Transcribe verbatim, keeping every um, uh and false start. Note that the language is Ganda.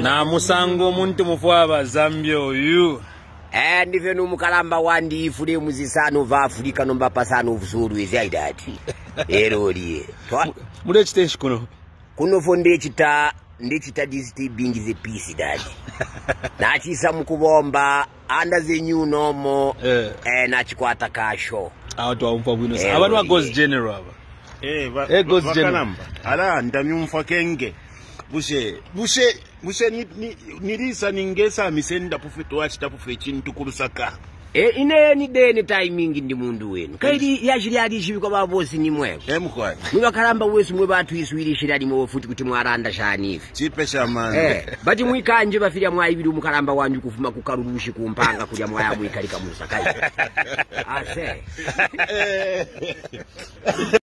Na musango muntu mufwaba Zambia oyu. Eh ndive no mukalamba wandi ifule muzisano va Afrika nomba pasano vuzuru ezaidati. Eroli. Mule chiteshi kuno. Kuno fonde chita ndechita disturbing the peace dadi. Na chisa mukubomba anda zenyu nomo eh, eh na chikwata kasho. Awatu wamfa bwino. Abantu wa Ghost General aba. Eh ba eh, Ghost General. Ala ndamyumfa kenge. Bushe bushe bushe ni, ni, nilisa ningesa misenda pufeto wachi tapufe chintu kurusaka. E ine ni deni timing ndi mundu wenu. Kaidi yachiri ali chibiko babosi ni mwe. Eh mukwaye. Mwe kalamba wesu mwe batu iswiri shirali mwe futi kuti mwaranda shani ifi. Chipe shamani. Eh bati mwikanje bafira mwaibiri mukalamba wanju kufuma kukarurushi kumpanga kulya mwaya mwikalika musaka. Ase.